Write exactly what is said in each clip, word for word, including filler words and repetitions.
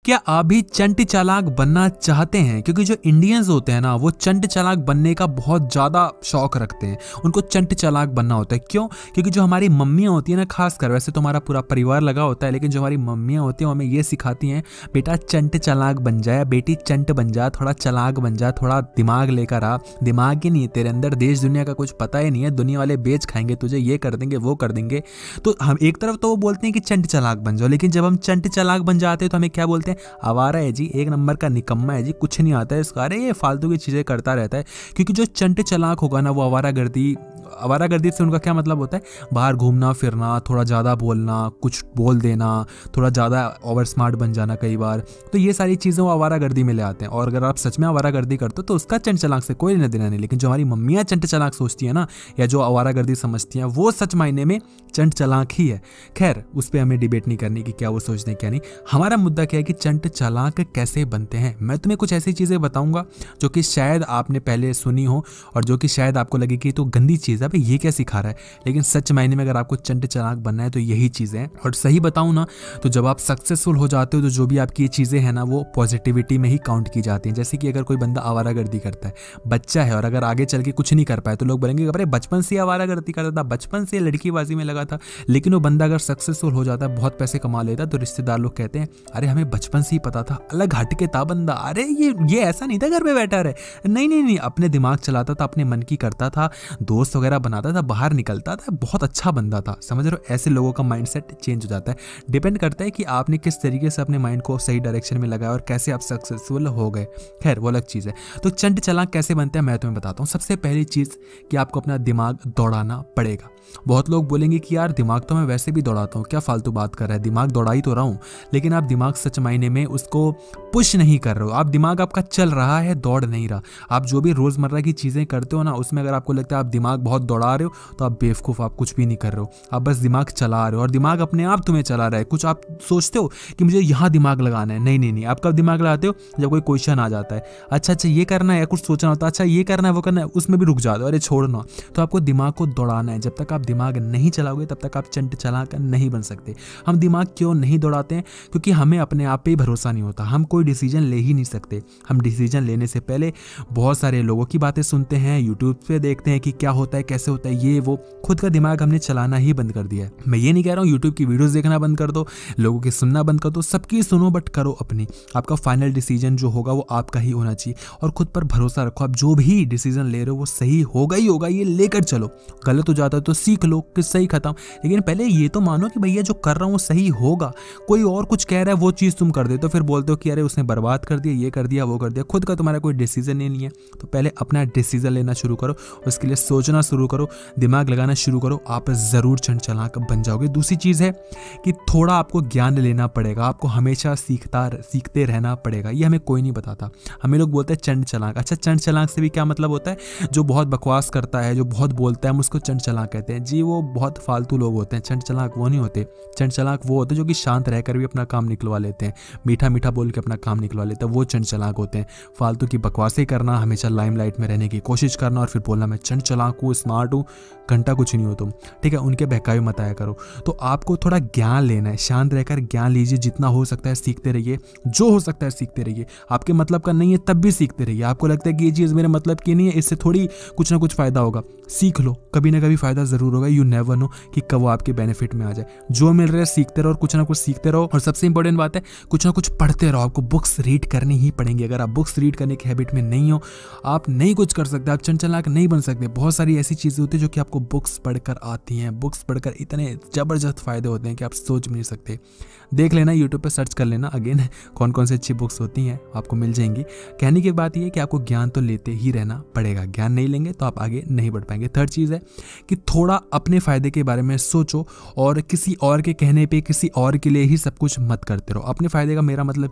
क्या आप भी चंट चालाक बनना चाहते हैं? क्योंकि जो इंडियंस होते हैं ना वो चंट चालाक बनने का बहुत ज़्यादा शौक रखते हैं, उनको चंट चालाक बनना होता है। क्यों? क्योंकि जो हमारी मम्मियाँ होती हैं ना, खासकर, वैसे तो हमारा पूरा परिवार लगा होता है, लेकिन जो हमारी मम्मियाँ होती हैं हमें ये सिखाती हैं, बेटा चंट चालाक बन जाए, बेटी चंट बन जा, थोड़ा चालाक बन जा, थोड़ा दिमाग लेकर आ। दिमाग ही नहीं है तेरे अंदर, देश दुनिया का कुछ पता ही नहीं है, दुनिया वाले बेच खाएंगे तुझे, ये कर देंगे वो कर देंगे। तो हम एक तरफ तो वो बोलते हैं कि चंट चालाक बन जाओ, लेकिन जब हम चंट चालाक बन जाते हैं तो हमें क्या बोलते हैं? आवारा है जी, एक नंबर का निकम्मा है जी, कुछ नहीं आता है इसका, अरे ये फालतू की चीज़ें करता रहता है। क्योंकि जो चंट चालाक होगा ना वो आवारागर्दी, आवारागर्दी से उनका क्या मतलब होता है? बाहर घूमना फिरना, थोड़ा ज़्यादा बोलना, कुछ बोल देना, थोड़ा ज़्यादा ओवर स्मार्ट बन जाना कई बार। तो ये सारी चीज़ें वो आवारागर्दी में ले आते हैं। और अगर आप सच में आवारागर्दी करते हो तो उसका चंट चालाक से कोई लेना देना नहीं। लेकिन जो हमारी मम्मियाँ चंट चालाक सोचती है ना, या जो आवारागर्दी समझती हैं, वो सच मायने में चंट चालाक ही है। खैर, उस पर हमें डिबेट नहीं करनी कि क्या वो सोचते हैं क्या नहीं। हमारा मुद्दा क्या है कि चंट चालाक कैसे बनते हैं। मैं तुम्हें कुछ ऐसी चीज़ें बताऊंगा जो कि शायद आपने पहले सुनी हो और जो कि शायद आपको लगे कि तो गंदी चीज़ है, भाई ये क्या सिखा रहा है, लेकिन सच मायने में अगर आपको चंट चालाक बनना है तो यही चीज़ें हैं। और सही बताऊं ना तो जब आप सक्सेसफुल हो जाते हो तो जो भी आपकी ये चीज़ें हैं ना वो पॉजिटिविटी में ही काउंट की जाती हैं। जैसे कि अगर कोई बंदा आवारागर्दी करता है, बच्चा है, और अगर आगे चल के कुछ नहीं कर पाए तो लोग बोलेंगे अरे बचपन से आवारागर्दी करता था, बचपन से लड़कीबाजी में लगा था। लेकिन वो बंदा अगर सक्सेसफुल हो जाता है, बहुत पैसे कमा लेता है, तो रिश्तेदार लोग कहते हैं अरे हमें बचपन से ही पता था, अलग हटके था बंदा, अरे ये ये ऐसा नहीं था घर पे बैठा रहे, नहीं नहीं नहीं, अपने दिमाग चलाता था, अपने मन की करता था, दोस्त वगैरह बनाता था, बाहर निकलता था, बहुत अच्छा बंदा था। समझ रहे हो? ऐसे लोगों का माइंडसेट चेंज हो जाता है। डिपेंड करता है कि आपने किस तरीके से अपने माइंड को सही डायरेक्शन में लगाया और कैसे आप सक्सेसफुल हो गए। खैर वो अलग चीज़ है। तो चंट चालाक कैसे बनते हैं मैं तुम्हें बताता हूँ। सबसे पहली चीज़ कि आपको अपना दिमाग दौड़ाना पड़ेगा। बहुत लोग बोलेंगे कि यार दिमाग तो मैं वैसे भी दौड़ाता हूँ, क्या फालतू बात कर रहा है, दिमाग दौड़ा ही तो रहा हूँ। लेकिन आप दिमाग सच मायने में उसको पुश नहीं कर रहे हो। आप दिमाग आपका चल रहा है, दौड़ नहीं रहा। आप जो भी रोज़मर्रा की चीज़ें करते हो ना, उसमें अगर आपको लगता है आप दिमाग बहुत दौड़ा रहे हो तो आप बेवकूफ़, आप कुछ भी नहीं कर रहे हो, आप बस दिमाग चला रहे हो और दिमाग अपने आप तुम्हें चला रहा है। कुछ आप सोचते हो कि मुझे यहाँ दिमाग लगाना है, नहीं नहीं नहीं, आप कब दिमाग लगाते हो? जब कोई क्वेश्चन आ जाता है, अच्छा अच्छा ये करना है, कुछ सोचना होता है, अच्छा ये करना है वो करना है, उसमें भी रुक जाते हो, अरे छोड़ना। तो आपको दिमाग को दौड़ाना है। जब तक आप दिमाग नहीं चलाओगे तब तक आप चंट चालाक नहीं बन सकते। हम दिमाग क्यों नहीं दौड़ाते हैं? क्योंकि हमें अपने आप पे ही भरोसा नहीं होता, हम कोई डिसीजन ले ही नहीं सकते। हम डिसीजन लेने से पहले बहुत सारे लोगों की बातें सुनते हैं, यूट्यूब पे देखते हैं कि क्या होता है, कैसे होता है, ये वो। खुद का दिमाग हमने चलाना ही बंद कर दिया है। मैं ये नहीं कह रहा हूँ यूट्यूब की वीडियोस देखना बंद कर दो, लोगों की सुनना बंद कर दो, सबकी सुनो बट करो अपनी। आपका फाइनल डिसीजन जो होगा वो आपका ही होना चाहिए और खुद पर भरोसा रखो। आप जो भी डिसीजन ले रहे हो वो सही होगा ही होगा, ये लेकर चलो। गलत हो जाता है तो सीख लो कि सही खत्म, लेकिन पहले ये तो मानो कि भैया जो कर रहा हूँ सही होगा। कोई और कुछ कह रहा है वो चीज़ तुम कर देते हो, फिर बोलते हो कि अरे उसने बर्बाद कर दिया, ये कर दिया वो कर दिया। खुद का तुम्हारा कोई डिसीजन नहीं है, तो पहले अपना डिसीजन लेना शुरू करो, उसके लिए सोचना शुरू करो, दिमाग लगाना शुरू करो, आप ज़रूर चंट चालाक बन जाओगे। दूसरी चीज़ है कि थोड़ा आपको ज्ञान लेना पड़ेगा, आपको हमेशा सीखता सीखते रहना पड़ेगा। ये हमें कोई नहीं बताता। हमें लोग बोलते हैं चंट चालाक। अच्छा, चंट चालाक से भी क्या मतलब होता है? जो बहुत बकवास करता है, जो बहुत बोलता है, हम उसको चंट चालाक कहते हैं। जी वो बहुत फालतू लोग होते हैं, चंट चालाक वो नहीं होते। चंट चालाक वो होते हैं जो कि शांत रहकर भी अपना काम निकलवा लेते हैं, मीठा मीठा बोल के अपना काम निकलवा लेते हैं, वो चंट चालाक होते हैं। फालतू की बकवासें करना, हमेशा लाइमलाइट में रहने की कोशिश करना और फिर बोलना मैं चंट चालाक हूँ, स्मार्ट हूँ, घंटा कुछ नहीं हो तुम, ठीक है, उनके बहकावे मत आया करो। तो आपको थोड़ा ज्ञान लेना है, शांत रहकर ज्ञान लीजिए, जितना हो सकता है सीखते रहिए, जो हो सकता है सीखते रहिए। आपके मतलब का नहीं है तब भी सीखते रहिए। आपको लगता है कि ये चीज़ मेरे मतलब की नहीं है, इससे थोड़ी कुछ ना कुछ फ़ायदा होगा, सीख लो, कभी ना कभी फ़ायदा ज़रूर होगा। यू नेवर नो कि कब वो आपके बेनिफिट में आ जाए। जो मिल रहा है सीखते रहो और कुछ ना कुछ सीखते रहो। और सबसे इंपॉर्टेंट बात है कुछ ना कुछ पढ़ते रहो। आपको बुक्स रीड करनी ही पड़ेंगी। अगर आप बुक्स रीड करने की हैबिट में नहीं हो, आप नहीं कुछ कर सकते, आप चंट चालाक नहीं बन सकते। बहुत सारी ऐसी चीज़ें होती है जो कि आपको बुक्स पढ़कर आती हैं। बुक्स पढ़कर इतने ज़बरदस्त फ़ायदे होते हैं कि आप सोच भी नहीं सकते। देख लेना, यूट्यूब पर सर्च कर लेना अगेन कौन कौन सी अच्छी बुक्स होती हैं, आपको मिल जाएंगी। कहने की बात यह है कि आपको ज्ञान तो लेते ही रहना पड़ेगा, ज्ञान नहीं लेंगे तो आप आगे नहीं बढ़ पाएंगे। थर्ड चीज़ है कि थोड़ा अपने फ़ायदे के बारे में सोचो और किसी और के कहने पे किसी और के लिए ही सब कुछ मत करते रहो। अपने फ़ायदे का मेरा मतलब क्या है, इट्स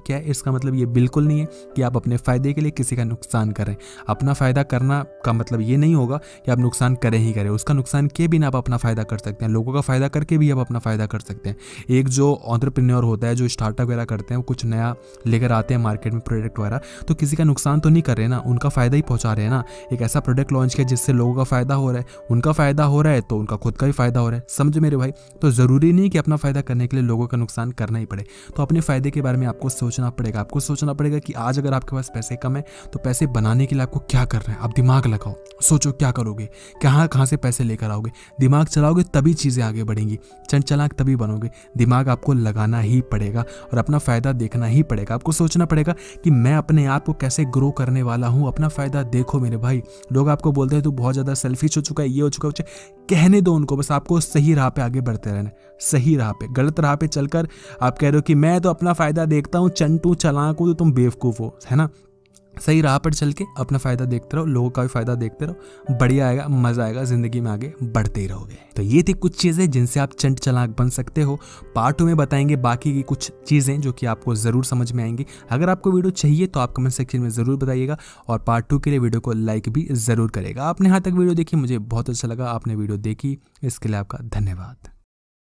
इसका मतलब ये बिल्कुल नहीं है कि आप अपने फ़ायदे के लिए किसी का नुकसान करें। अपना फ़ायदा करना का मतलब ये नहीं होगा कि आप नुकसान करें ही करें, उसका नुकसान किए बिना आप अपना फ़ायदा कर सकते हैं, लोगों का फ़ायदा करके भी आप अपना फ़ायदा कर सकते हैं। एक जो एंटरप्रेन्योर होता है, जो स्टार्टअप वगैरह करते हैं, वो कुछ नया लेकर आते हैं मार्केट में प्रोडक्ट वगैरह, तो किसी का नुकसान तो नहीं कर रहे ना, उनका फ़ायदा ही पहुँचा रहे हैं ना। एक ऐसा प्रोडक्ट लॉन्च किया जिससे लोगों का फ़ायदा हो रहा है, उनका फ़ायदा हो रहा है तो उनका खुद का भी फ़ायदा हो रहा है। समझे मेरे भाई? तो ज़रूरी नहीं कि अपना फ़ायदा करने के लिए लोगों का नुकसान करना ही पड़े। तो अपने फ़ायदे के बारे में आपको सोचना पड़ेगा। आपको सोचना पड़ेगा कि आज अगर आपके पास पैसे कम है तो पैसे बनाने के लिए आपको क्या करना है। आप दिमाग लगाओ, सोचो क्या करोगे, कहाँ कहाँ से पैसे लेकर आओगे। दिमाग चलाओगे तभी चीज़ें आगे बढ़ेंगी, चंट चालाक तभी बनोगे। दिमाग आपको लगाना ही पड़ेगा और अपना फ़ायदा देखना ही पड़ेगा। आपको सोचना पड़ेगा कि मैं अपने आप को कैसे ग्रो करने वाला हूँ। अपना फ़ायदा देखो मेरे भाई। लोग आपको बोलते हैं तू बहुत ज़्यादा सेल्फिश हो चुका है, ये हो चुका है, कहने दो उनको, बस आपको सही राह पे आगे बढ़ते रहना। सही राह पे, गलत राह पे चलकर आप कह रहे हो कि मैं तो अपना फ़ायदा देखता हूँ, चंटू चालाक हूँ, तो तुम बेवकूफ़ हो, है ना। सही राह पर चल के अपना फ़ायदा देखते रहो, लोगों का भी फ़ायदा देखते रहो, बढ़िया आएगा, मज़ा आएगा, ज़िंदगी में आगे बढ़ते ही रहोगे। तो ये थी कुछ चीज़ें जिनसे आप चंट चालाक बन सकते हो। पार्ट टू में बताएंगे बाकी की कुछ चीज़ें जो कि आपको ज़रूर समझ में आएंगी। अगर आपको वीडियो चाहिए तो आप कमेंट सेक्शन में ज़रूर बताइएगा और पार्ट टू के लिए वीडियो को लाइक भी ज़रूर करेगा। आपने यहाँ तक वीडियो देखी, मुझे बहुत अच्छा लगा आपने वीडियो देखी, इसके लिए आपका धन्यवाद।